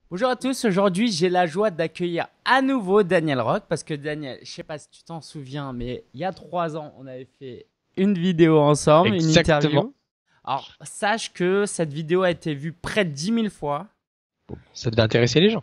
Bonjour à tous, aujourd'hui j'ai la joie d'accueillir à nouveau Daniel Rock parce que Daniel, je sais pas si tu t'en souviens, mais il y a 3 ans on avait fait une vidéo ensemble, une Exactement. interview. Alors sache que cette vidéo a été vue près de 10 000 fois Ça devait intéresser les gens.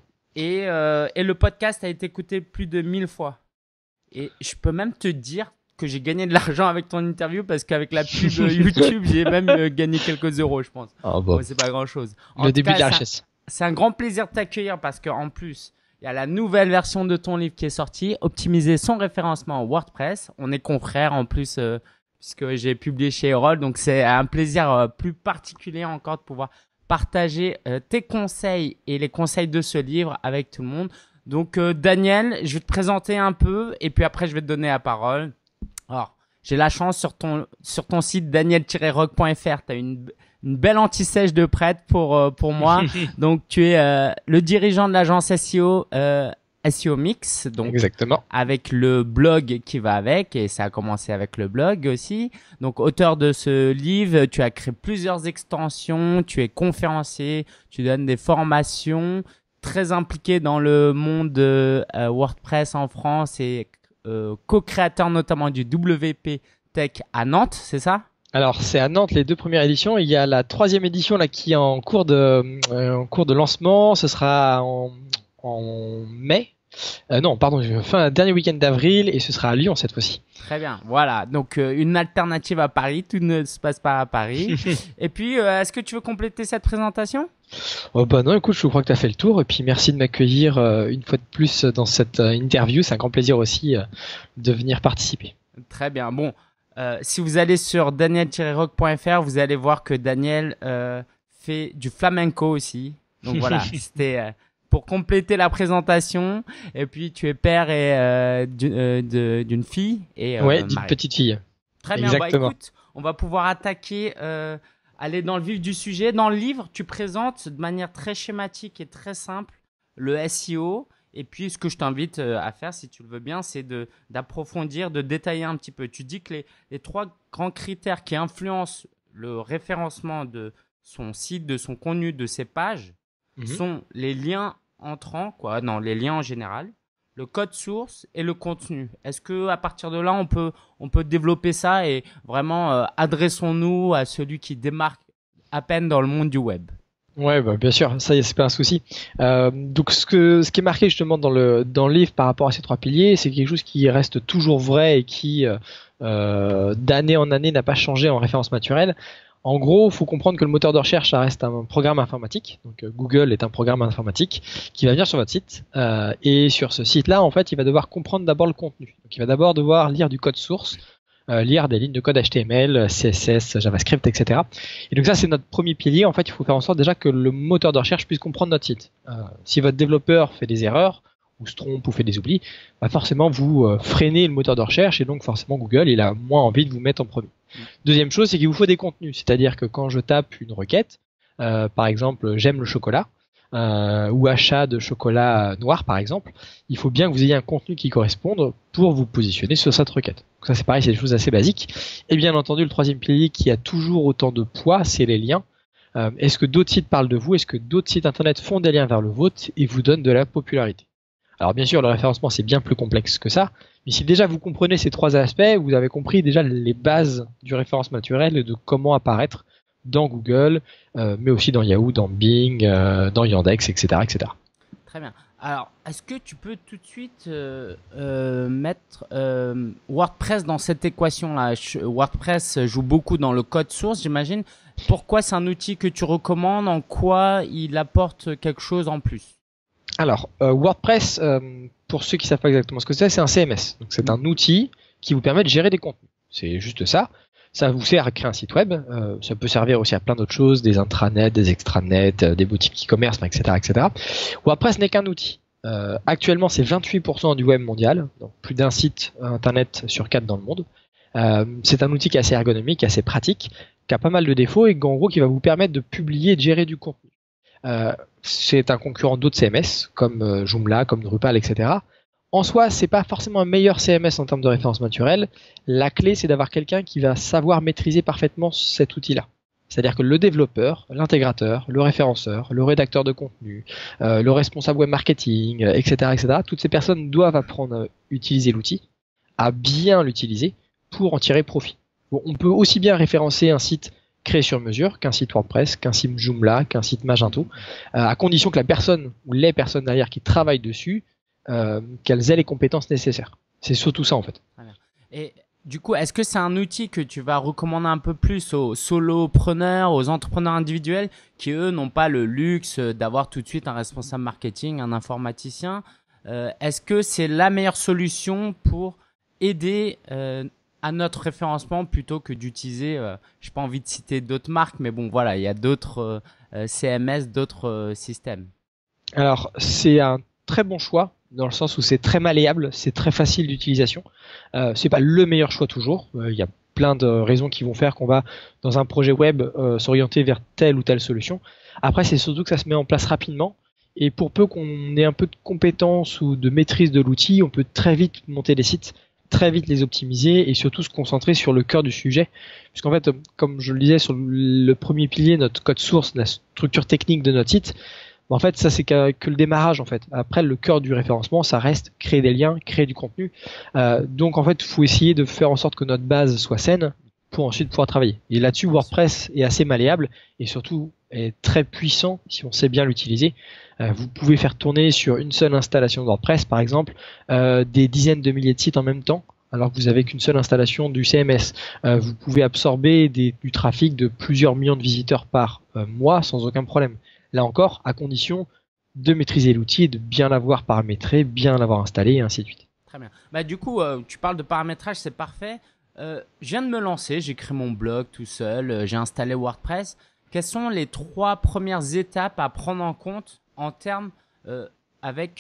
et le podcast a été écouté plus de 1000 fois. Et je peux même te dire que j'ai gagné de l'argent avec ton interview parce qu'avec la pub YouTube j'ai même gagné quelques euros je pense. Ah Bon, bah, c'est pas grand chose. En le tout début cas, de la richesse. c'est un grand plaisir de t'accueillir parce qu'en plus, il y a la nouvelle version de ton livre qui est sortie, optimiser son référencement en WordPress. On est confrères en plus, puisque j'ai publié chez Erol, donc c'est un plaisir plus particulier encore de pouvoir partager tes conseils et les conseils de ce livre avec tout le monde. Donc Daniel, je vais te présenter un peu et puis après je vais te donner la parole. Alors, j'ai la chance sur ton site daniel-rock.fr, tu as une belle anti-sèche de prête pour moi. Donc, tu es le dirigeant de l'agence SEO, SEO Mix, donc Exactement. avec le blog qui va avec, et ça a commencé avec le blog aussi. Donc, auteur de ce livre, tu as créé plusieurs extensions, tu es conférencier, tu donnes des formations, très impliqué dans le monde de WordPress en France et co-créateur notamment du WP Tech à Nantes, c'est ça? Alors, c'est à Nantes les deux premières éditions. Il y a la troisième édition là qui est en cours de lancement. Ce sera en mai. Non, pardon, fin dernier week-end d'avril et ce sera à Lyon cette fois-ci. Très bien, voilà. Donc, une alternative à Paris, tout ne se passe pas à Paris. Et puis, est-ce que tu veux compléter cette présentation? Oh bah non, écoute, je crois que tu as fait le tour et puis merci de m'accueillir une fois de plus dans cette interview. C'est un grand plaisir aussi de venir participer. Très bien. Bon, si vous allez sur daniel-rock.fr, vous allez voir que Daniel fait du flamenco aussi. Donc voilà, c'était pour compléter la présentation. Et puis tu es père et d'une fille et Ouais, d'une marié. petite fille. Très bien. Bah Exactement. écoute, on va pouvoir attaquer, aller dans le vif du sujet. Dans le livre, tu présentes de manière très schématique et très simple le SEO. Et puis, ce que je t'invite à faire, si tu le veux bien, c'est d'approfondir, de détailler un petit peu. Tu dis que les trois grands critères qui influencent le référencement de son site, de son contenu, de ses pages, Mhm. sont les liens entrants, quoi, non, les liens en général, le code source et le contenu. Est-ce que à partir de là, on peut développer ça et vraiment adressons-nous à celui qui démarque à peine dans le monde du web? Ouais, bah, bien sûr, ça c'est pas un souci. Donc ce qui est marqué justement dans le livre par rapport à ces trois piliers, c'est quelque chose qui reste toujours vrai et qui d'année en année n'a pas changé en référence naturelle. En gros, il faut comprendre que le moteur de recherche, ça reste un programme informatique. Donc Google est un programme informatique qui va venir sur votre site. Et sur ce site-là, en fait, il va devoir comprendre d'abord le contenu. Donc il va d'abord devoir lire du code source, lire des lignes de code HTML, CSS, JavaScript, etc. Et donc ça, c'est notre premier pilier. En fait, il faut faire en sorte déjà que le moteur de recherche puisse comprendre notre site. Si votre développeur fait des erreurs, ou se trompe, ou fait des oublis, bah forcément, vous freinez le moteur de recherche, et donc forcément, Google, il a moins envie de vous mettre en premier. Deuxième chose, c'est qu'il vous faut des contenus. C'est-à-dire que quand je tape une requête, par exemple, j'aime le chocolat, ou achat de chocolat noir, par exemple, il faut bien que vous ayez un contenu qui corresponde pour vous positionner sur cette requête. Donc ça, c'est pareil, c'est des choses assez basiques. Et bien entendu, le troisième pilier qui a toujours autant de poids, c'est les liens. Est-ce que d'autres sites parlent de vous? Est-ce que d'autres sites internet font des liens vers le vôtre et vous donnent de la popularité? Alors bien sûr, le référencement, c'est bien plus complexe que ça, mais si déjà vous comprenez ces trois aspects, vous avez compris déjà les bases du référencement naturel et de comment apparaître dans Google, mais aussi dans Yahoo, dans Bing, dans Yandex, etc., etc. Très bien. Alors, est-ce que tu peux tout de suite mettre WordPress dans cette équation-là? WordPress joue beaucoup dans le code source, j'imagine. Pourquoi c'est un outil que tu recommandes? En quoi il apporte quelque chose en plus? Alors, WordPress, pour ceux qui savent pas exactement ce que c'est un CMS. Donc c'est un outil qui vous permet de gérer des contenus. C'est juste ça. Ça vous sert à créer un site web. Ça peut servir aussi à plein d'autres choses, des intranets, des extranets, des boutiques e-commerce, etc., etc. WordPress n'est qu'un outil. Actuellement, c'est 28% du web mondial, donc plus d'un site internet sur 4 dans le monde. C'est un outil qui est assez ergonomique, assez pratique, qui a pas mal de défauts et en gros qui va vous permettre de publier et de gérer du contenu. C'est un concurrent d'autres CMS comme Joomla, comme Drupal, etc. En soi, c'est pas forcément un meilleur CMS en termes de référence naturelle. La clé, c'est d'avoir quelqu'un qui va savoir maîtriser parfaitement cet outil-là. C'est-à-dire que le développeur, l'intégrateur, le référenceur, le rédacteur de contenu, le responsable web marketing, etc., toutes ces personnes doivent apprendre à utiliser l'outil, à bien l'utiliser pour en tirer profit. Bon, on peut aussi bien référencer un site créé sur mesure qu'un site WordPress, qu'un site Joomla, qu'un site Magento, à condition que la personne ou les personnes derrière qui travaillent dessus, qu'elles aient les compétences nécessaires. C'est surtout ça en fait. Et du coup, est-ce que c'est un outil que tu vas recommander un peu plus aux solopreneurs, aux entrepreneurs individuels qui, eux, n'ont pas le luxe d'avoir tout de suite un responsable marketing, un informaticien? Est-ce que c'est la meilleure solution pour aider à notre référencement plutôt que d'utiliser, je n'ai pas envie de citer d'autres marques, mais bon, voilà, il y a d'autres CMS, d'autres systèmes. Alors, c'est un très bon choix dans le sens où c'est très malléable, c'est très facile d'utilisation. C'est pas le meilleur choix toujours. Il y a plein de raisons qui vont faire qu'on va dans un projet web s'orienter vers telle ou telle solution. Après, c'est surtout que ça se met en place rapidement. Et pour peu qu'on ait un peu de compétence ou de maîtrise de l'outil, on peut très vite monter des sites, très vite les optimiser et surtout se concentrer sur le cœur du sujet. Puisqu'en fait, comme je le disais sur le premier pilier, notre code source, la structure technique de notre site, en fait, ça c'est que le démarrage en fait. Après, le cœur du référencement, ça reste créer des liens, créer du contenu. Donc en fait, il faut essayer de faire en sorte que notre base soit saine pour ensuite pouvoir travailler. Et là-dessus, WordPress est assez malléable et surtout est très puissant si on sait bien l'utiliser. Vous pouvez faire tourner sur une seule installation de WordPress, par exemple, des dizaines de milliers de sites en même temps, alors que vous avez qu'une seule installation du CMS. Vous pouvez absorber du trafic de plusieurs millions de visiteurs par mois sans aucun problème. Là encore, à condition de maîtriser l'outil et de bien l'avoir paramétré, bien l'avoir installé et ainsi de suite. Très bien. Bah, du coup, tu parles de paramétrage, c'est parfait. Je viens de me lancer, j'ai créé mon blog tout seul, j'ai installé WordPress. Quelles sont les 3 premières étapes à prendre en compte en termes avec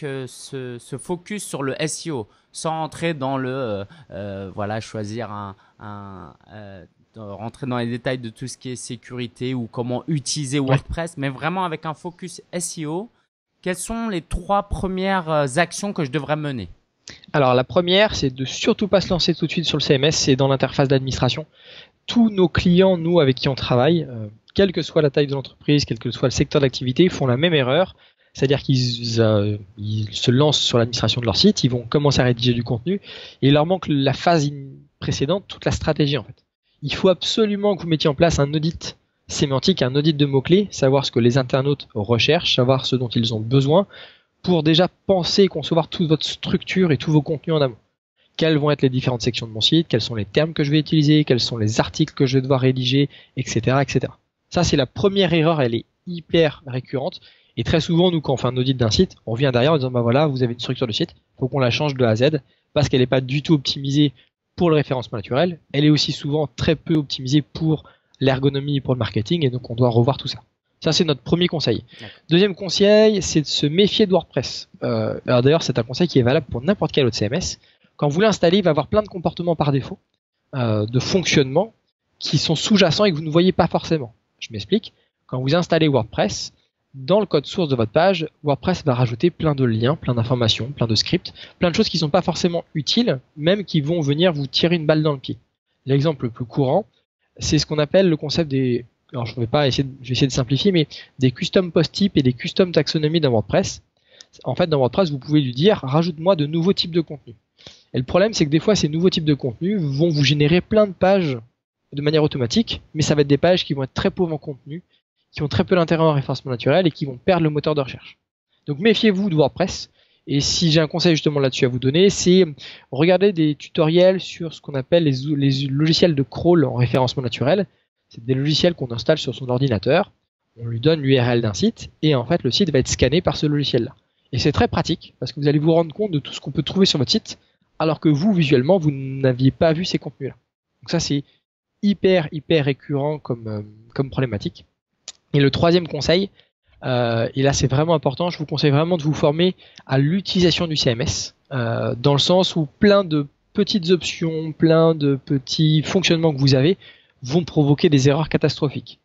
ce focus sur le SEO, sans entrer dans le choisir rentrer dans les détails de tout ce qui est sécurité ou comment utiliser WordPress, mais vraiment avec un focus SEO. Quelles sont les 3 premières actions que je devrais mener? Alors la première, c'est de surtout pas se lancer tout de suite sur le CMS, c'est dans l'interface d'administration. Tous nos clients, nous avec qui on travaille, quelle que soit la taille de l'entreprise, quel que soit le secteur d'activité, font la même erreur. C'est-à-dire qu'ils se lancent sur l'administration de leur site, ils vont commencer à rédiger du contenu et il leur manque la phase précédente, toute la stratégie en fait. Il faut absolument que vous mettiez en place un audit sémantique, un audit de mots-clés, savoir ce que les internautes recherchent, savoir ce dont ils ont besoin pour déjà penser et concevoir toute votre structure et tous vos contenus en amont. Quelles vont être les différentes sections de mon site, quels sont les termes que je vais utiliser, quels sont les articles que je vais devoir rédiger, etc., etc. Ça, c'est la première erreur, elle est hyper récurrente. Et très souvent, nous, quand on fait un audit d'un site, on vient derrière en disant, bah voilà, vous avez une structure de site, il faut qu'on la change de A à Z, parce qu'elle n'est pas du tout optimisée pour le référencement naturel. Elle est aussi souvent très peu optimisée pour l'ergonomie et pour le marketing, et donc on doit revoir tout ça. Ça, c'est notre premier conseil. Deuxième conseil, c'est de se méfier de WordPress. Alors d'ailleurs, c'est un conseil qui est valable pour n'importe quel autre CMS. Quand vous l'installez, il va avoir plein de comportements par défaut, de fonctionnement, qui sont sous-jacents et que vous ne voyez pas forcément. Je m'explique. Quand vous installez WordPress, dans le code source de votre page, WordPress va rajouter plein de liens, plein d'informations, plein de scripts, plein de choses qui ne sont pas forcément utiles, même qui vont venir vous tirer une balle dans le pied. L'exemple le plus courant, c'est ce qu'on appelle le concept des... Alors je vais essayer de simplifier, mais des custom post types et des custom taxonomies dans WordPress. En fait, dans WordPress, vous pouvez lui dire, rajoute-moi de nouveaux types de contenus. Et le problème, c'est que des fois, ces nouveaux types de contenus vont vous générer plein de pages de manière automatique, mais ça va être des pages qui vont être très pauvres en contenu, qui ont très peu d'intérêt en référencement naturel et qui vont perdre le moteur de recherche. Donc méfiez-vous de WordPress. Et si j'ai un conseil justement là-dessus à vous donner, c'est regarder des tutoriels sur ce qu'on appelle les logiciels de crawl en référencement naturel. C'est des logiciels qu'on installe sur son ordinateur. On lui donne l'URL d'un site et en fait le site va être scanné par ce logiciel-là. Et c'est très pratique parce que vous allez vous rendre compte de tout ce qu'on peut trouver sur votre site alors que vous, visuellement, vous n'aviez pas vu ces contenus-là. Donc ça, c'est hyper récurrent comme problématique. Et le troisième conseil, et là c'est vraiment important, je vous conseille vraiment de vous former à l'utilisation du CMS, dans le sens où plein de petites options, plein de petits fonctionnements que vous avez vont provoquer des erreurs catastrophiques.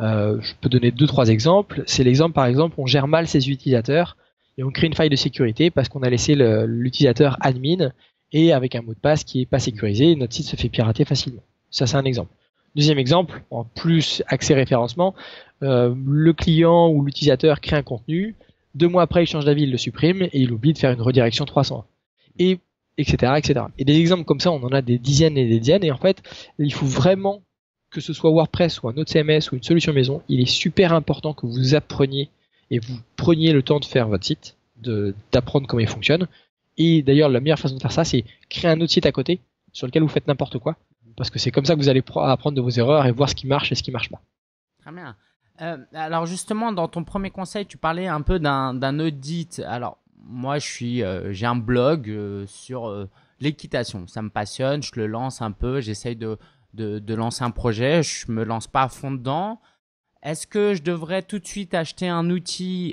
Je peux donner 2-3 exemples. C'est l'exemple, par exemple, on gère mal ses utilisateurs et on crée une faille de sécurité parce qu'on a laissé l'utilisateur admin et avec un mot de passe qui n'est pas sécurisé, notre site se fait pirater facilement. Ça, c'est un exemple. Deuxième exemple, en plus accès référencement, le client ou l'utilisateur crée un contenu, 2 mois après il change d'avis, il le supprime et il oublie de faire une redirection 300. Et etc., etc. Et des exemples comme ça, on en a des dizaines et des dizaines. Et en fait, il faut vraiment que ce soit WordPress ou un autre CMS ou une solution maison, il est super important que vous appreniez et vous preniez le temps de faire votre site, d'apprendre comment il fonctionne. Et d'ailleurs, la meilleure façon de faire ça, c'est créer un autre site à côté sur lequel vous faites n'importe quoi. Parce que c'est comme ça que vous allez apprendre de vos erreurs et voir ce qui marche et ce qui marche pas. Très bien. Alors justement, dans ton premier conseil, tu parlais un peu d'un audit. Alors moi, j'ai un blog sur l'équitation. Ça me passionne, je le lance un peu, j'essaye de lancer un projet. Je me lance pas à fond dedans. Est-ce que je devrais tout de suite acheter un outil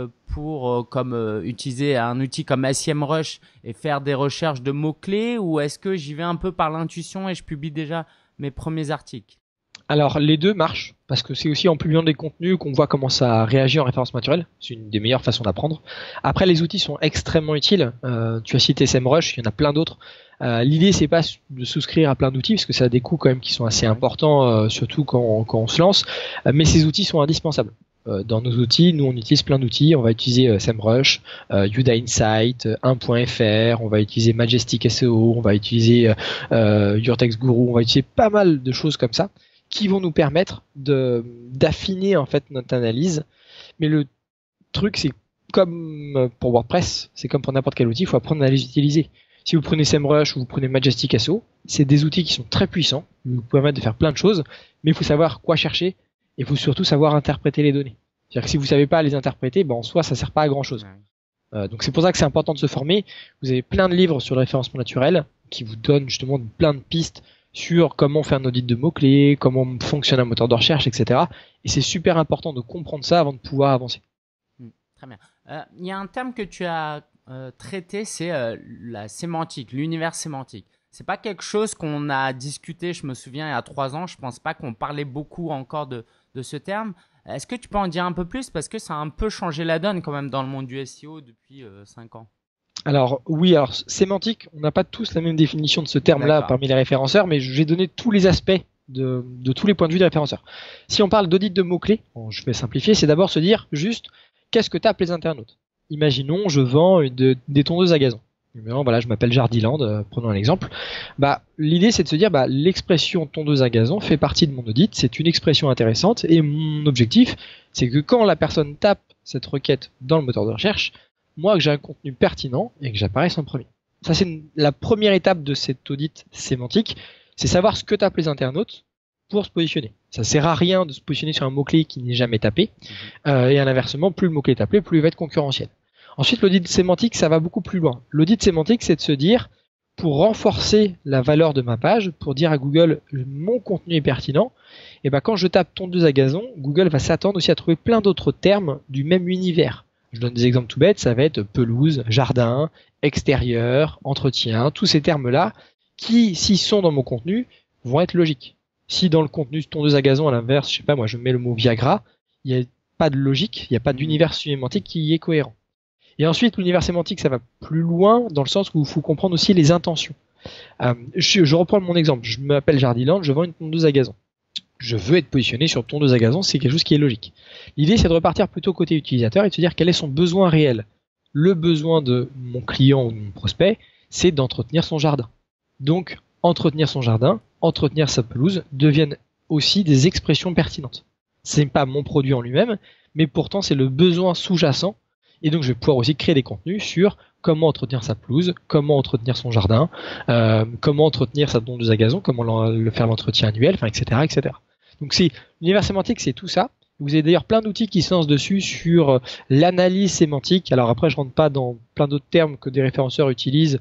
utiliser un outil comme SEMrush et faire des recherches de mots-clés, ou est-ce que j'y vais un peu par l'intuition et je publie déjà mes premiers articles? Alors les deux marchent parce que c'est aussi en publiant des contenus qu'on voit comment ça réagit en référence naturelle. C'est une des meilleures façons d'apprendre. Après, les outils sont extrêmement utiles. Tu as cité SEMrush, il y en a plein d'autres. L'idée c'est pas de souscrire à plein d'outils parce que ça a des coûts quand même qui sont assez importants, surtout quand on se lance. Mais ces outils sont indispensables. Dans nos outils, nous on utilise plein d'outils. On va utiliser SEMrush, Yoda Insight, 1.fr, on va utiliser Majestic SEO, on va utiliser Your Text Guru, on va utiliser pas mal de choses comme ça qui vont nous permettre d'affiner en fait notre analyse. Mais le truc, c'est comme pour WordPress, c'est comme pour n'importe quel outil, il faut apprendre à les utiliser. Si vous prenez SEMrush ou vous prenez Majestic SEO, c'est des outils qui sont très puissants, qui vous permettent de faire plein de choses, mais il faut savoir quoi chercher et il faut surtout savoir interpréter les données. C'est-à-dire que si vous savez pas les interpréter, en soi, ça sert pas à grand chose. Donc c'est pour ça que c'est important de se former. Vous avez plein de livres sur le référencement naturel qui vous donnent justement plein de pistes sur comment faire un audit de mots-clés, comment fonctionne un moteur de recherche, etc. Et c'est super important de comprendre ça avant de pouvoir avancer. Très bien. Il y a un terme que tu as traité, c'est la sémantique, l'univers sémantique. C'est pas quelque chose qu'on a discuté, je me souviens, il y a 3 ans. Je pense pas qu'on parlait beaucoup encore de ce terme. Est-ce que tu peux en dire un peu plus? Parce que ça a un peu changé la donne quand même dans le monde du SEO depuis 5 ans. Alors oui, alors sémantique, on n'a pas tous la même définition de ce terme-là parmi les référenceurs, mais je vais donner tous les aspects de tous les points de vue des référenceurs. Si on parle d'audit de mots-clés, je vais simplifier, c'est d'abord se dire juste qu'est-ce que tapent les internautes. Imaginons, je vends des tondeuses à gazon. Voilà, je m'appelle Jardiland, prenons un exemple. L'idée c'est de se dire l'expression tondeuse à gazon fait partie de mon audit, c'est une expression intéressante et mon objectif c'est que quand la personne tape cette requête dans le moteur de recherche, moi que j'ai un contenu pertinent et que j'apparaisse en premier. Ça c'est la première étape de cet audit sémantique, c'est savoir ce que tapent les internautes pour se positionner. Ça sert à rien de se positionner sur un mot-clé qui n'est jamais tapé, et à l'inversement, plus le mot-clé est appelé, plus il va être concurrentiel. Ensuite, l'audit sémantique, ça va beaucoup plus loin. L'audit sémantique, c'est de se dire, pour renforcer la valeur de ma page, pour dire à Google, mon contenu est pertinent, et quand je tape tondeuse à gazon, Google va s'attendre aussi à trouver plein d'autres termes du même univers. Je donne des exemples tout bêtes, ça va être pelouse, jardin, extérieur, entretien, tous ces termes-là, qui, s'ils sont dans mon contenu, vont être logiques. Si dans le contenu tondeuse à gazon, à l'inverse, je sais pas moi, je mets le mot Viagra, il n'y a pas de logique, il n'y a pas d'univers sémantique qui y est cohérent. Et ensuite, l'univers sémantique, ça va plus loin dans le sens où il faut comprendre aussi les intentions. Je reprends mon exemple. Je m'appelle Jardiland, je vends une tondeuse à gazon. Je veux être positionné sur tondeuse à gazon, c'est quelque chose qui est logique. L'idée, c'est de repartir plutôt côté utilisateur et de se dire quel est son besoin réel. Le besoin de mon client ou de mon prospect, c'est d'entretenir son jardin. Donc, entretenir son jardin, entretenir sa pelouse deviennent aussi des expressions pertinentes. C'est pas mon produit en lui-même, mais pourtant c'est le besoin sous-jacent. Et donc je vais pouvoir aussi créer des contenus sur comment entretenir sa pelouse, comment entretenir son jardin, comment entretenir sa tondeuse à gazon, comment faire l'entretien annuel, etc., etc. Donc l'univers sémantique, c'est tout ça. Vous avez d'ailleurs plein d'outils qui se lancent dessus sur l'analyse sémantique. Alors après, je rentre pas dans plein d'autres termes que des référenceurs utilisent,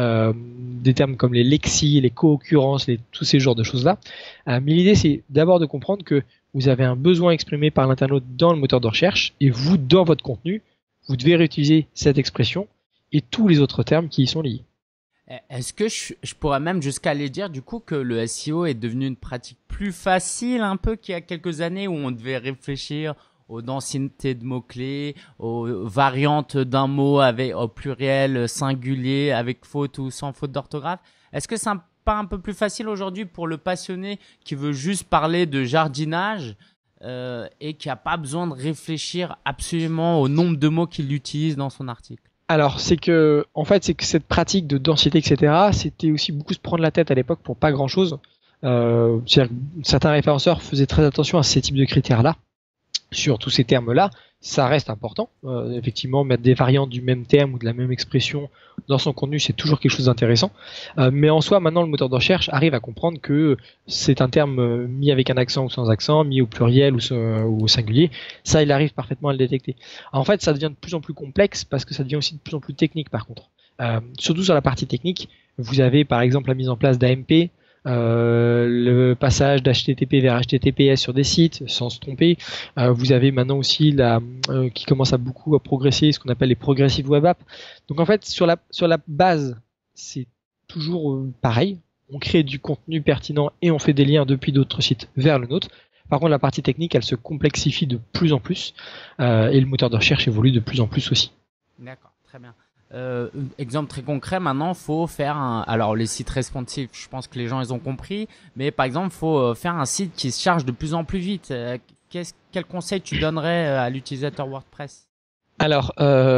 des termes comme les lexis, les co-occurrences, tous ces genres de choses-là. Mais l'idée, c'est d'abord de comprendre que vous avez un besoin exprimé par l'internaute dans le moteur de recherche et vous, dans votre contenu, vous devez réutiliser cette expression et tous les autres termes qui y sont liés. Est-ce que je pourrais même jusqu'à aller dire du coup que le SEO est devenu une pratique plus facile un peu qu'il y a quelques années où on devait réfléchir aux densités de mots-clés, aux variantes d'un mot avec au pluriel, singulier, avec faute ou sans faute d'orthographe. Est-ce que c'est pas un peu plus facile aujourd'hui pour le passionné qui veut juste parler de jardinage et qui a pas besoin de réfléchir absolument au nombre de mots qu'il utilise dans son article? Alors, c'est que cette pratique de densité, etc., c'était aussi beaucoup se prendre la tête à l'époque pour pas grand-chose. C'est-à-dire que certains référenceurs faisaient très attention à ces types de critères-là. Sur tous ces termes-là, ça reste important. Effectivement, mettre des variantes du même terme ou de la même expression dans son contenu, c'est toujours quelque chose d'intéressant. Mais en soi, maintenant, le moteur de recherche arrive à comprendre que c'est un terme mis avec un accent ou sans accent, mis au pluriel ou au singulier. Ça, il arrive parfaitement à le détecter. En fait, ça devient de plus en plus complexe parce que ça devient aussi de plus en plus technique, par contre. Surtout sur la partie technique, vous avez par exemple la mise en place d'AMP, le passage d'HTTP vers HTTPS sur des sites sans se tromper. Vous avez maintenant aussi qui commence à beaucoup à progresser, ce qu'on appelle les progressive web apps. Donc en fait sur la base c'est toujours pareil. On crée du contenu pertinent et on fait des liens depuis d'autres sites vers le nôtre. Par contre la partie technique elle se complexifie de plus en plus et le moteur de recherche évolue de plus en plus aussi. D'accord, très bien. Exemple très concret, maintenant, faut faire alors les sites responsifs, je pense que les gens ils ont compris, mais par exemple, faut faire un site qui se charge de plus en plus vite. Quel conseil tu donnerais à l'utilisateur WordPress? Alors,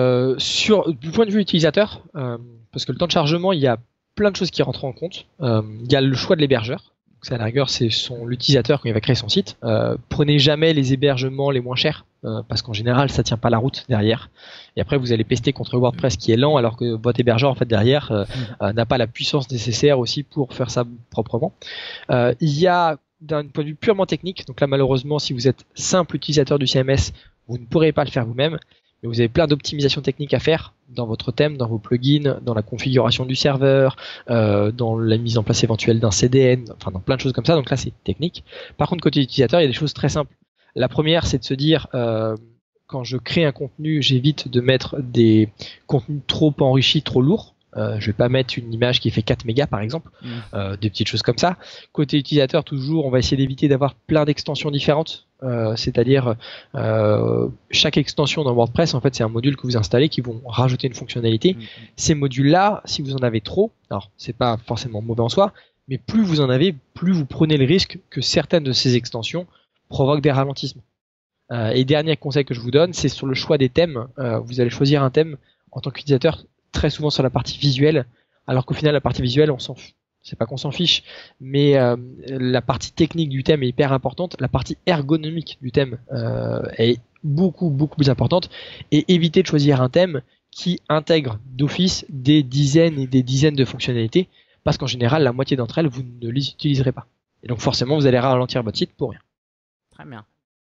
du point de vue utilisateur, parce que le temps de chargement, il y a plein de choses qui rentrent en compte. Il y a le choix de l'hébergeur. À la rigueur, c'est l'utilisateur quand il va créer son site. Prenez jamais les hébergements les moins chers, parce qu'en général, ça tient pas la route derrière. Et après, vous allez pester contre WordPress qui est lent, alors que votre hébergeur, en fait, derrière, n'a pas la puissance nécessaire aussi pour faire ça proprement. Il y a, d'un point de vue purement technique, donc là, malheureusement, si vous êtes simple utilisateur du CMS, vous ne pourrez pas le faire vous-même. Mais vous avez plein d'optimisations techniques à faire dans votre thème, dans vos plugins, dans la configuration du serveur, dans la mise en place éventuelle d'un CDN, enfin dans plein de choses comme ça. Donc là, c'est technique. Par contre, côté utilisateur, il y a des choses très simples. La première, c'est de se dire, quand je crée un contenu, j'évite de mettre des contenus trop enrichis, trop lourds. Je vais pas mettre une image qui fait 4 mégas par exemple, des petites choses comme ça. Côté utilisateur, toujours, on va essayer d'éviter d'avoir plein d'extensions différentes. C'est-à-dire chaque extension dans WordPress, en fait, c'est un module que vous installez qui vont rajouter une fonctionnalité. Ces modules-là, si vous en avez trop, alors c'est pas forcément mauvais en soi, mais plus vous en avez, plus vous prenez le risque que certaines de ces extensions provoquent des ralentissements. Et dernier conseil que je vous donne, c'est sur le choix des thèmes. Vous allez choisir un thème en tant qu'utilisateur très souvent sur la partie visuelle, alors qu'au final la partie visuelle, c'est pas qu'on s'en fiche, mais la partie technique du thème est hyper importante, la partie ergonomique du thème est beaucoup plus importante, et évitez de choisir un thème qui intègre d'office des dizaines et des dizaines de fonctionnalités, parce qu'en général la moitié d'entre elles vous ne les utiliserez pas, et donc forcément vous allez ralentir votre site pour rien. Très bien.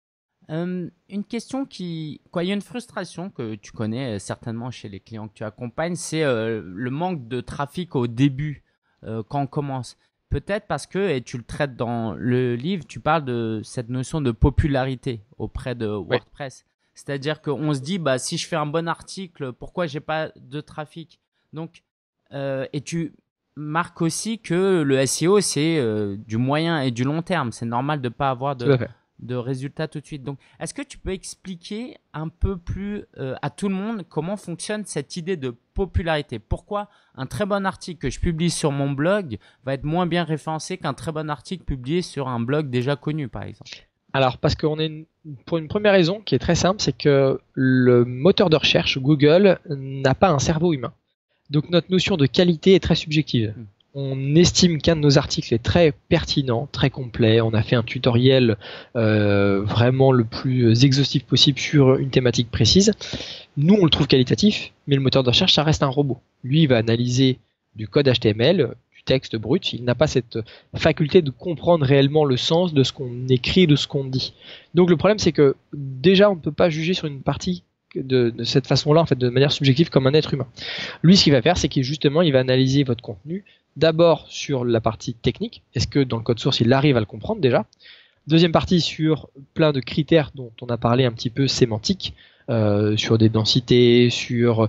Une question il y a une frustration que tu connais certainement chez les clients que tu accompagnes, c'est le manque de trafic au début quand on commence. Peut-être parce que, et tu le traites dans le livre, tu parles de cette notion de popularité auprès de WordPress. Ouais. C'est-à-dire qu'on se dit, si je fais un bon article, pourquoi j'ai pas de trafic? Donc, et tu marques aussi que le SEO, c'est du moyen et du long terme. C'est normal de pas avoir de résultats tout de suite. Donc, est-ce que tu peux expliquer un peu plus à tout le monde comment fonctionne cette idée de popularité? Pourquoi un très bon article que je publie sur mon blog va être moins bien référencé qu'un très bon article publié sur un blog déjà connu, par exemple? Alors, parce qu'on est pour une première raison qui est très simple, c'est que le moteur de recherche Google n'a pas un cerveau humain. Donc, notre notion de qualité est très subjective. On estime qu'un de nos articles est très pertinent, très complet. On a fait un tutoriel vraiment le plus exhaustif possible sur une thématique précise. Nous, on le trouve qualitatif, mais le moteur de recherche, ça reste un robot. Lui, il va analyser du code HTML, du texte brut. Il n'a pas cette faculté de comprendre réellement le sens de ce qu'on écrit, de ce qu'on dit. Donc le problème, c'est que déjà, on ne peut pas juger sur une partie de cette façon-là, en fait, de manière subjective comme un être humain. Lui, ce qu'il va faire, c'est qu'il va analyser votre contenu d'abord sur la partie technique. Est-ce que dans le code source, il arrive à le comprendre déjà? Deuxième partie sur plein de critères dont on a parlé un petit peu sémantiques, sur des densités, sur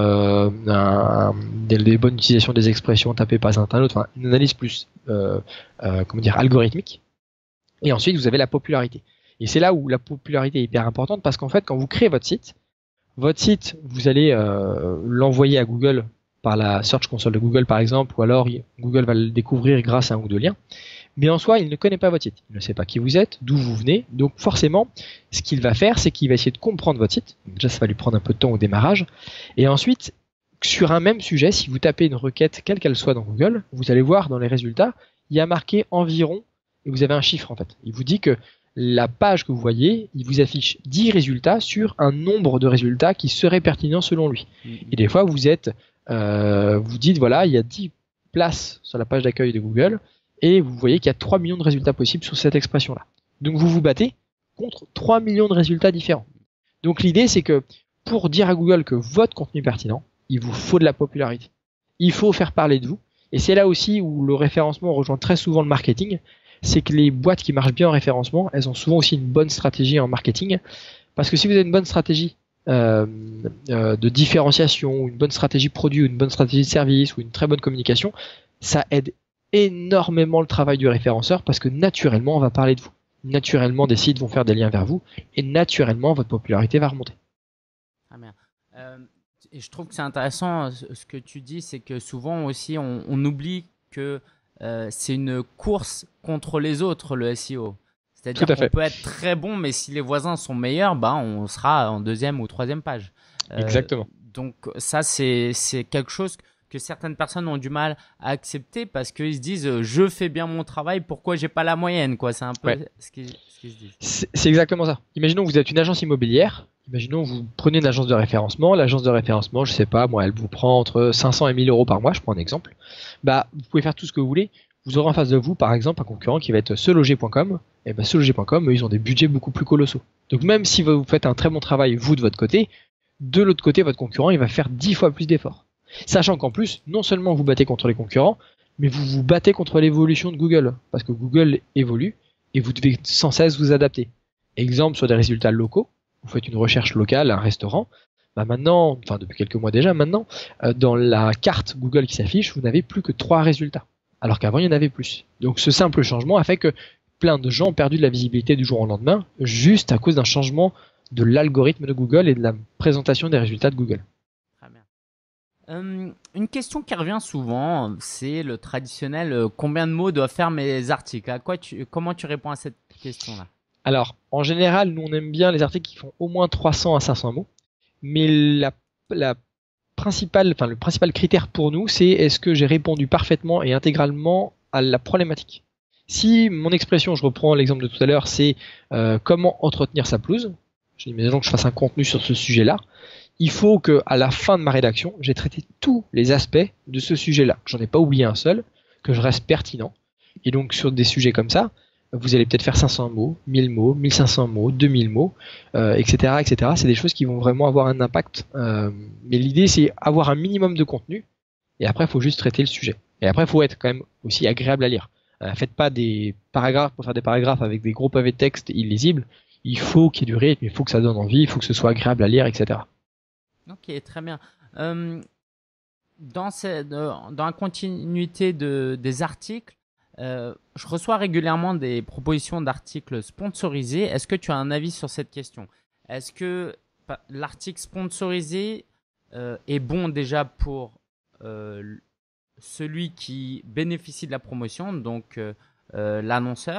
des bonnes utilisations des expressions tapées par un autre, enfin une analyse plus algorithmique. Et ensuite, vous avez la popularité. Et c'est là où la popularité est hyper importante, parce qu'en fait, quand vous créez votre site, vous allez l'envoyer à Google par la Search Console de Google par exemple, ou alors Google va le découvrir grâce à un ou deux liens. Mais en soi, il ne connaît pas votre site. Il ne sait pas qui vous êtes, d'où vous venez. Donc forcément, ce qu'il va faire, c'est qu'il va essayer de comprendre votre site. Donc déjà, ça va lui prendre un peu de temps au démarrage. Et ensuite, sur un même sujet, si vous tapez une requête, quelle qu'elle soit dans Google, vous allez voir dans les résultats, il y a marqué environ, et vous avez un chiffre en fait. Il vous dit que la page que vous voyez, il vous affiche 10 résultats sur un nombre de résultats qui seraient pertinents selon lui. Et des fois, vous dites, voilà, il y a 10 places sur la page d'accueil de Google, et vous voyez qu'il y a 3 millions de résultats possibles sur cette expression-là. Donc vous vous battez contre 3 millions de résultats différents. Donc l'idée, c'est que pour dire à Google que votre contenu est pertinent, il vous faut de la popularité. Il faut faire parler de vous. Et c'est là aussi où le référencement rejoint très souvent le marketing. C'est que les boîtes qui marchent bien en référencement, elles ont souvent aussi une bonne stratégie en marketing. Parce que si vous avez une bonne stratégie de différenciation, ou une bonne stratégie produit, ou une bonne stratégie de service, ou une très bonne communication, ça aide énormément le travail du référenceur parce que naturellement on va parler de vous. Naturellement des sites vont faire des liens vers vous et naturellement votre popularité va remonter. Ah bien. Et je trouve que c'est intéressant ce que tu dis, c'est que souvent aussi on oublie que c'est une course contre les autres le SEO. C'est-à-dire qu'on peut être très bon, mais si les voisins sont meilleurs, on sera en deuxième ou troisième page. Exactement. Donc ça c'est quelque chose que certaines personnes ont du mal à accepter parce qu'ils se disent je fais bien mon travail, pourquoi j'ai pas la moyenne quoi. C'est un peu ce qu'ils se disent. C'est exactement ça. Imaginons que vous êtes une agence immobilière. Imaginons que vous prenez une agence de référencement. L'agence de référencement, je sais pas, moi, elle vous prend entre 500 et 1000 euros par mois. Je prends un exemple. Vous pouvez faire tout ce que vous voulez. Vous aurez en face de vous, par exemple, un concurrent qui va être seloger.com. Et seloger.com, eux, ils ont des budgets beaucoup plus colossaux. Donc même si vous faites un très bon travail, vous, de votre côté, de l'autre côté, votre concurrent, il va faire 10 fois plus d'efforts. Sachant qu'en plus, non seulement vous battez contre les concurrents, mais vous vous battez contre l'évolution de Google. Parce que Google évolue et vous devez sans cesse vous adapter. Exemple sur des résultats locaux. Vous faites une recherche locale, un restaurant, maintenant, enfin depuis quelques mois déjà maintenant, dans la carte Google qui s'affiche, vous n'avez plus que 3 résultats, alors qu'avant il y en avait plus. Donc ce simple changement a fait que plein de gens ont perdu de la visibilité du jour au lendemain, juste à cause d'un changement de l'algorithme de Google et de la présentation des résultats de Google. Très bien. Une question qui revient souvent, c'est le traditionnel combien de mots doivent faire mes articles. Comment tu réponds à cette question-là ? Alors, en général, nous on aime bien les articles qui font au moins 300 à 500 mots, mais le principal critère pour nous, c'est est-ce que j'ai répondu parfaitement et intégralement à la problématique. Si mon expression, je reprends l'exemple de tout à l'heure, c'est comment entretenir sa pelouse, imaginons que je fasse un contenu sur ce sujet-là, il faut que à la fin de ma rédaction, j'ai traité tous les aspects de ce sujet-là, que j'en ai pas oublié un seul, que je reste pertinent. Et donc sur des sujets comme ça, vous allez peut-être faire 500 mots, 1000 mots, 1500 mots, 2000 mots, etc., etc. C'est des choses qui vont vraiment avoir un impact. Mais l'idée, c'est avoir un minimum de contenu. Et après, il faut juste traiter le sujet. Et après, il faut être quand même aussi agréable à lire. Faites pas des paragraphes pour faire des paragraphes avec des gros pavés de texte illisibles. Il faut qu'il y ait du rythme, il faut que ça donne envie, il faut que ce soit agréable à lire, etc. Ok, très bien. Dans la continuité des articles, je reçois régulièrement des propositions d'articles sponsorisés. Est-ce que tu as un avis sur cette question ? Est-ce que l'article sponsorisé est bon déjà pour celui qui bénéficie de la promotion, donc l'annonceur ?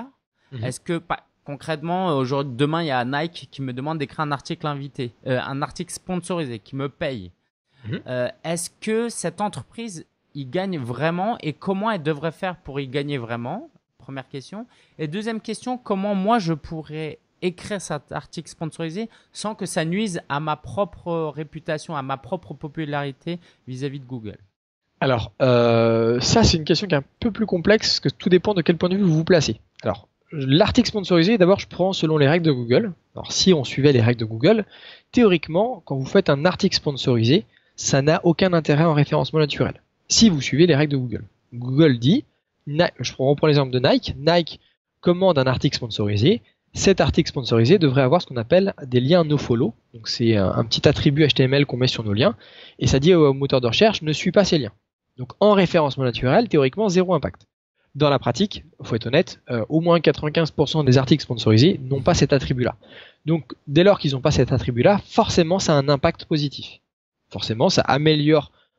Est-ce que concrètement, demain, il y a Nike qui me demande d'écrire un article un article sponsorisé, qui me paye. Est-ce que cette entreprise y gagne vraiment et comment elle devrait faire pour y gagner vraiment ? Première question. Et deuxième question, comment moi je pourrais écrire cet article sponsorisé sans que ça nuise à ma propre réputation, à ma propre popularité vis-à-vis de Google ? Alors, ça c'est une question qui est un peu plus complexe parce que tout dépend de quel point de vue vous vous placez. Alors, l'article sponsorisé, d'abord je prends selon les règles de Google. Alors si on suivait les règles de Google, théoriquement, quand vous faites un article sponsorisé, ça n'a aucun intérêt en référencement naturel. Si vous suivez les règles de Google. Google dit, je reprends l'exemple de Nike, Nike commande un article sponsorisé, cet article sponsorisé devrait avoir ce qu'on appelle des liens nofollow, donc c'est un petit attribut HTML qu'on met sur nos liens, et ça dit au moteur de recherche, ne suis pas ces liens. Donc en référencement naturel, théoriquement, zéro impact. Dans la pratique, il faut être honnête, au moins 95% des articles sponsorisés n'ont pas cet attribut-là. Donc dès lors qu'ils n'ont pas cet attribut-là, forcément ça a un impact positif. Forcément ça améliore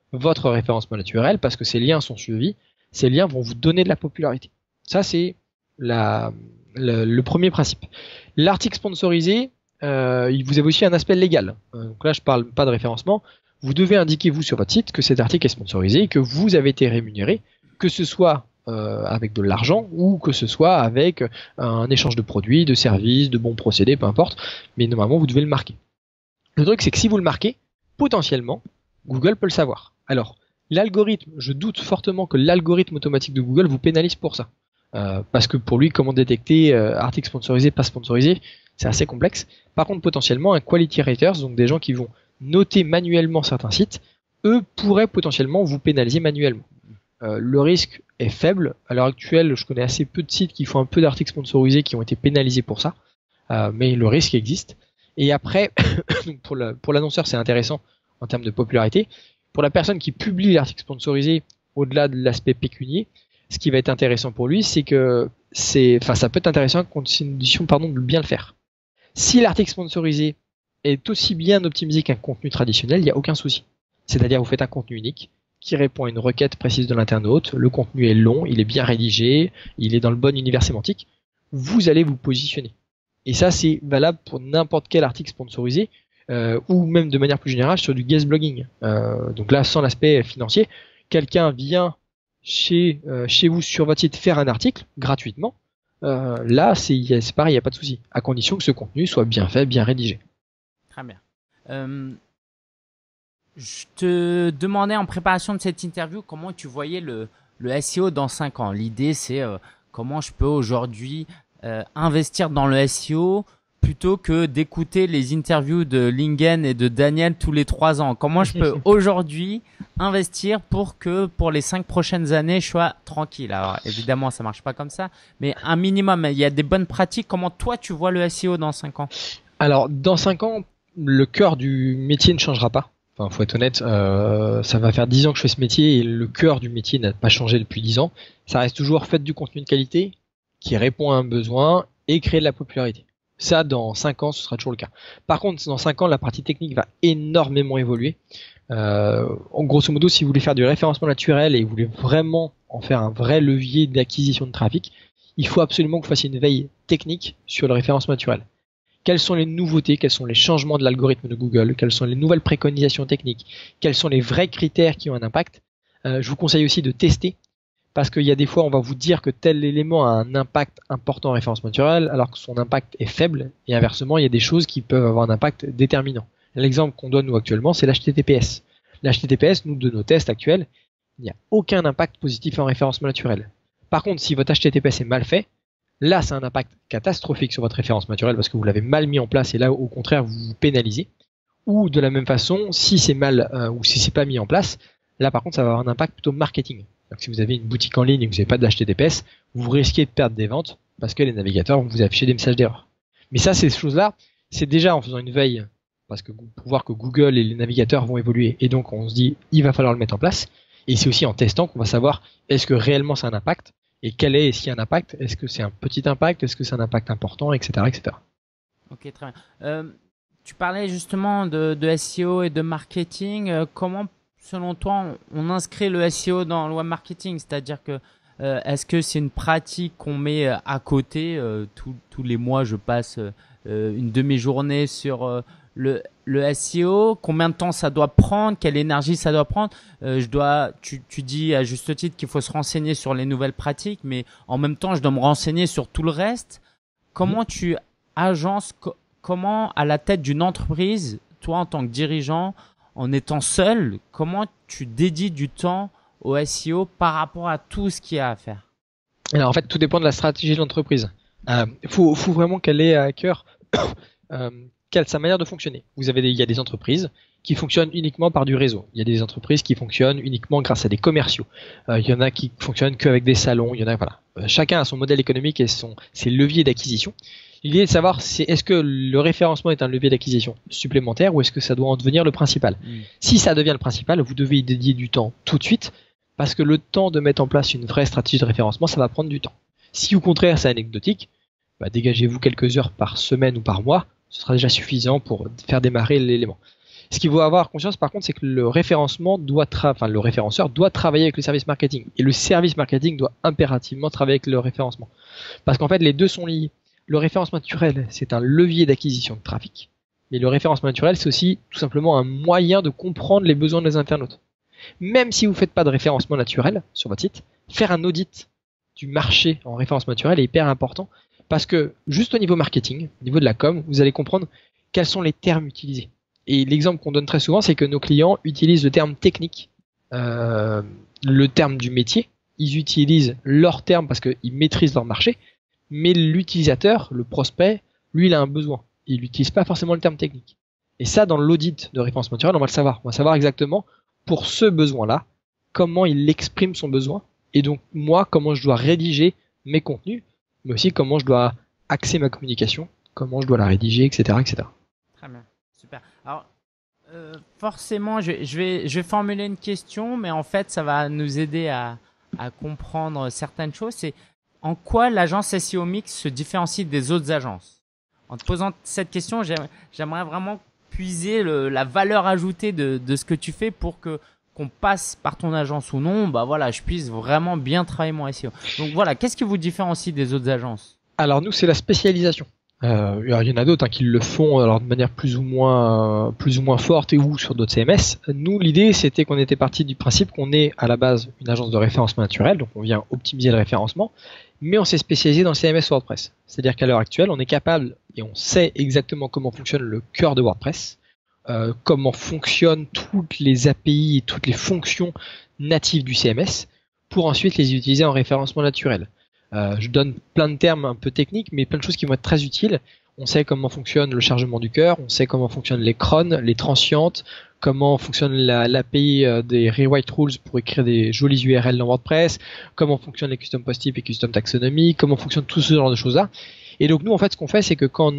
votre référencement naturel parce que ces liens sont suivis, ces liens vont vous donner de la popularité. Ça, c'est le premier principe. L'article sponsorisé, vous avez aussi un aspect légal. Donc là, je parle pas de référencement. Vous devez indiquer, vous, sur votre site, que cet article est sponsorisé, que vous avez été rémunéré, que ce soit avec de l'argent ou que ce soit avec un échange de produits, de services, de bons procédés, peu importe. Mais normalement, vous devez le marquer. Le truc, c'est que si vous le marquez, potentiellement, Google peut le savoir. Alors, l'algorithme, je doute fortement que l'algorithme automatique de Google vous pénalise pour ça. Parce que pour lui, comment détecter article sponsorisé, pas sponsorisé, c'est assez complexe. Par contre, potentiellement, un quality raters, donc des gens qui vont noter manuellement certains sites, eux pourraient potentiellement vous pénaliser manuellement. Le risque est faible. À l'heure actuelle, je connais assez peu de sites qui font un peu d'articles sponsorisés qui ont été pénalisés pour ça, mais le risque existe. Et après, pour l'annonceur, c'est intéressant en termes de popularité. Pour la personne qui publie l'article sponsorisé, au-delà de l'aspect pécunier, ce qui va être intéressant pour lui, c'est que ça peut être intéressant à condition, de bien le faire. Si l'article sponsorisé est aussi bien optimisé qu'un contenu traditionnel, il n'y a aucun souci. C'est-à-dire, vous faites un contenu unique qui répond à une requête précise de l'internaute, le contenu est long, il est bien rédigé, il est dans le bon univers sémantique, vous allez vous positionner. Et ça, c'est valable pour n'importe quel article sponsorisé, ou même de manière plus générale sur du guest blogging. Donc là, sans l'aspect financier, quelqu'un vient chez vous sur votre site faire un article gratuitement, là c'est pareil, il n'y a pas de souci, à condition que ce contenu soit bien fait, bien rédigé. Très bien. Je te demandais en préparation de cette interview comment tu voyais le SEO dans 5 ans. L'idée, c'est comment je peux aujourd'hui investir dans le SEO plutôt que d'écouter les interviews de Lingen et de Daniel tous les 3 ans. Comment je peux aujourd'hui investir pour que pour les 5 prochaines années, je sois tranquille. Alors évidemment, ça marche pas comme ça, mais un minimum, il y a des bonnes pratiques. Comment toi, tu vois le SEO dans 5 ans? Alors, dans 5 ans, le cœur du métier ne changera pas. Enfin, faut être honnête, ça va faire 10 ans que je fais ce métier et le cœur du métier n'a pas changé depuis 10 ans. Ça reste toujours fait du contenu de qualité qui répond à un besoin et créer de la popularité. Ça, dans 5 ans, ce sera toujours le cas. Par contre, dans 5 ans, la partie technique va énormément évoluer. En grosso modo, si vous voulez faire du référencement naturel et vous voulez vraiment en faire un vrai levier d'acquisition de trafic, il faut absolument que vous fassiez une veille technique sur le référencement naturel. Quelles sont les nouveautés, quels sont les changements de l'algorithme de Google, quelles sont les nouvelles préconisations techniques, quels sont les vrais critères qui ont un impact. Je vous conseille aussi de tester, parce qu'il y a des fois on va vous dire que tel élément a un impact important en référencement naturel, alors que son impact est faible, et inversement il y a des choses qui peuvent avoir un impact déterminant. L'exemple qu'on donne nous actuellement, c'est l'HTTPS. L'HTTPS, nous de nos tests actuels, il n'y a aucun impact positif en référencement naturel. Par contre, si votre HTTPS est mal fait, là, c'est un impact catastrophique sur votre référencement naturel parce que vous l'avez mal mis en place et là, au contraire, vous vous pénalisez. Ou de la même façon, si c'est mal ou si c'est pas mis en place, là, par contre, ça va avoir un impact plutôt marketing. Donc, si vous avez une boutique en ligne et que vous n'avez pas d'HTTPS, vous risquez de perdre des ventes parce que les navigateurs vont vous afficher des messages d'erreur. Mais ça, ces choses-là, c'est déjà en faisant une veille parce que pour voir que Google et les navigateurs vont évoluer et donc on se dit, il va falloir le mettre en place. Et c'est aussi en testant qu'on va savoir est-ce que réellement ça a un impact. Et quel est, s'il y a un impact, est-ce que c'est un petit impact, est-ce que c'est un impact important, etc. etc. Ok, très bien. Tu parlais justement de SEO et de marketing. Comment, selon toi, on inscrit le SEO dans le web marketing? C'est-à-dire que est-ce que c'est une pratique qu'on met à côté? Tous les mois, je passe une demi-journée sur le SEO. Combien de temps ça doit prendre? Quelle énergie ça doit prendre? Tu dis à juste titre qu'il faut se renseigner sur les nouvelles pratiques, mais en même temps, je dois me renseigner sur tout le reste. Comment tu agences, comment à la tête d'une entreprise, toi en tant que dirigeant, en étant seul, comment tu dédies du temps au SEO par rapport à tout ce qu'il y a à faire? Alors en fait, tout dépend de la stratégie de l'entreprise. Faut vraiment qu'elle ait à cœur sa manière de fonctionner. Il y a des entreprises qui fonctionnent uniquement par du réseau. Il y a des entreprises qui fonctionnent uniquement grâce à des commerciaux. Il y en a qui fonctionnent qu'avec des salons. Il y en a, voilà. Chacun a son modèle économique et ses leviers d'acquisition. L'idée est de savoir est-ce que le référencement est un levier d'acquisition supplémentaire ou est-ce que ça doit en devenir le principal. Si ça devient le principal, vous devez y dédier du temps tout de suite parce que le temps de mettre en place une vraie stratégie de référencement, ça va prendre du temps. Si au contraire c'est anecdotique, dégagez-vous quelques heures par semaine ou par mois, ce sera déjà suffisant pour faire démarrer l'élément. Ce qu'il faut avoir conscience par contre, c'est que le référenceur doit travailler avec le service marketing. Et le service marketing doit impérativement travailler avec le référencement. Parce qu'en fait, les deux sont liés. Le référencement naturel, c'est un levier d'acquisition de trafic. Mais le référencement naturel, c'est aussi tout simplement un moyen de comprendre les besoins des internautes. Même si vous ne faites pas de référencement naturel sur votre site, faire un audit du marché en référencement naturel est hyper important. Parce que juste au niveau marketing, au niveau de la com, vous allez comprendre quels sont les termes utilisés. Et l'exemple qu'on donne très souvent, c'est que nos clients utilisent le terme technique, le terme du métier. Ils utilisent leur terme parce qu'ils maîtrisent leur marché. Mais l'utilisateur, le prospect, lui, il a un besoin. Il n'utilise pas forcément le terme technique. Et ça, dans l'audit de référencement naturel, on va le savoir. On va savoir exactement, pour ce besoin-là, comment il exprime son besoin. Et donc, moi, comment je dois rédiger mes contenus, mais aussi comment je dois axer ma communication, comment je dois la rédiger, etc., etc. Très bien, super. Alors, forcément, je vais formuler une question, mais en fait, ça va nous aider à comprendre certaines choses. C'est en quoi l'agence SEO Mix se différencie des autres agences? En te posant cette question, j'aimerais vraiment puiser la valeur ajoutée de ce que tu fais pour qu'on passe par ton agence ou non, bah voilà, je puisse vraiment bien travailler mon SEO. Donc voilà, qu'est-ce qui vous différencie des autres agences? Alors nous, c'est la spécialisation. Il y en a d'autres qui le font alors de manière plus ou moins forte ou sur d'autres CMS. Nous, l'idée, c'était qu'on était parti du principe qu'on est à la base une agence de référencement naturel, donc on vient optimiser le référencement, mais on s'est spécialisé dans le CMS WordPress. C'est-à-dire qu'à l'heure actuelle, on est capable et on sait exactement comment fonctionne le cœur de WordPress, comment fonctionnent toutes les API et toutes les fonctions natives du CMS, pour ensuite les utiliser en référencement naturel. Je donne plein de termes un peu techniques, mais plein de choses qui vont être très utiles. On sait comment fonctionne le chargement du cœur, on sait comment fonctionnent les crons, les transientes, comment fonctionne l'API des rewrite rules pour écrire des jolis URL dans WordPress, comment fonctionnent les custom post types et custom taxonomy, comment fonctionne tout ce genre de choses-là. Et donc nous, en fait, ce qu'on fait, c'est que quand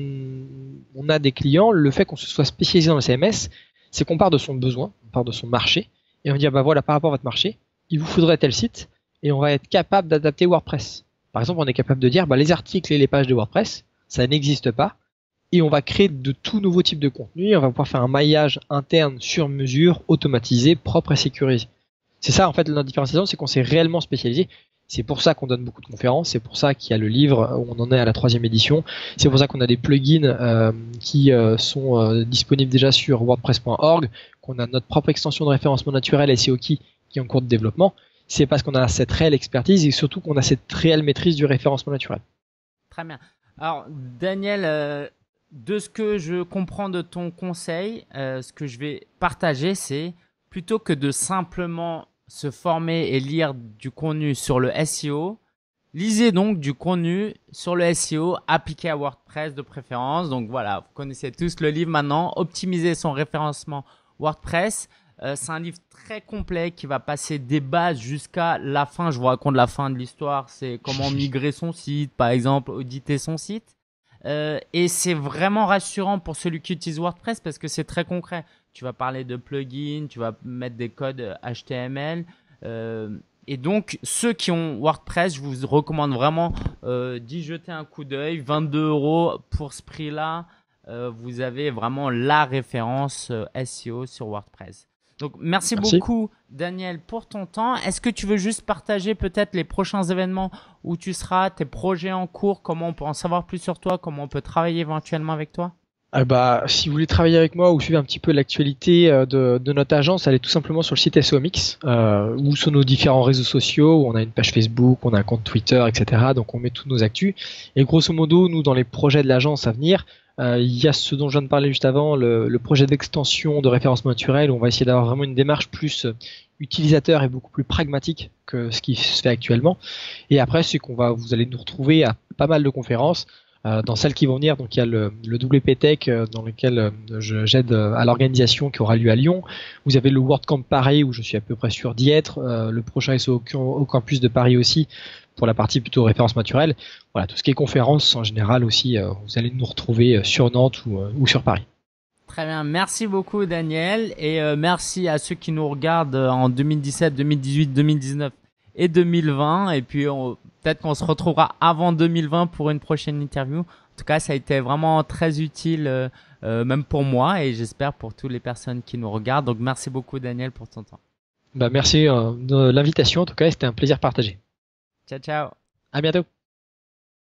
on a des clients, le fait qu'on se soit spécialisé dans le CMS, c'est qu'on part de son besoin, on part de son marché, et on dit, bah voilà, par rapport à votre marché, il vous faudrait tel site, et on va être capable d'adapter WordPress. Par exemple, on est capable de dire, bah, les articles et les pages de WordPress, ça n'existe pas, et on va créer de tout nouveaux types de contenus, et on va pouvoir faire un maillage interne sur mesure, automatisé, propre et sécurisé. C'est ça, en fait, notre différenciation, c'est qu'on s'est réellement spécialisé. C'est pour ça qu'on donne beaucoup de conférences, c'est pour ça qu'il y a le livre, où on en est à la 3e édition, c'est pour ça qu'on a des plugins qui sont disponibles déjà sur wordpress.org, qu'on a notre propre extension de référencement naturel SEO Key qui est en cours de développement. C'est parce qu'on a cette réelle expertise et surtout qu'on a cette réelle maîtrise du référencement naturel. Très bien. Alors, Daniel, de ce que je comprends de ton conseil, ce que je vais partager, c'est plutôt que de simplement se former et lire du contenu sur le SEO, lisez donc du contenu sur le SEO appliqué à WordPress de préférence. Donc voilà, vous connaissez tous le livre maintenant, Optimiser son référencement WordPress. C'est un livre très complet qui va passer des bases jusqu'à la fin. Je vous raconte la fin de l'histoire. C'est comment migrer son site, par exemple, auditer son site. Et c'est vraiment rassurant pour celui qui utilise WordPress parce que c'est très concret. Tu vas parler de plugins, tu vas mettre des codes HTML. Et donc, ceux qui ont WordPress, je vous recommande vraiment d'y jeter un coup d'œil. 22 € pour ce prix-là. Vous avez vraiment la référence SEO sur WordPress. Donc, merci beaucoup, Daniel, pour ton temps. Est-ce que tu veux juste partager peut-être les prochains événements où tu seras, tes projets en cours, comment on peut en savoir plus sur toi, comment on peut travailler éventuellement avec toi? Si vous voulez travailler avec moi ou suivre un petit peu l'actualité de notre agence, allez tout simplement sur le site SEO Mix ou sur nos différents réseaux sociaux. Où on a une page Facebook, on a un compte Twitter, etc. Donc on met tous nos actus. Et grosso modo, nous, dans les projets de l'agence à venir, il y a ce dont je viens de parler juste avant, le projet d'extension de référencement naturel, où on va essayer d'avoir vraiment une démarche plus utilisateur et beaucoup plus pragmatique que ce qui se fait actuellement. Et après, c'est vous allez nous retrouver à pas mal de conférences. Dans celles qui vont venir, donc il y a le WP Tech dans lequel j'aide à l'organisation qui aura lieu à Lyon. Vous avez le WordCamp Paris où je suis à peu près sûr d'y être. Le prochain SEO au campus de Paris aussi pour la partie plutôt référence naturelle. Voilà, tout ce qui est conférence en général aussi, vous allez nous retrouver sur Nantes ou sur Paris. Très bien, merci beaucoup Daniel et merci à ceux qui nous regardent en 2017, 2018, 2019 et 2020 et puis peut-être qu'on se retrouvera avant 2020 pour une prochaine interview. En tout cas, ça a été vraiment très utile, même pour moi et j'espère pour toutes les personnes qui nous regardent. Donc, merci beaucoup, Daniel, pour ton temps. Bah, merci de l'invitation, en tout cas, c'était un plaisir partagé. Ciao, ciao. À bientôt.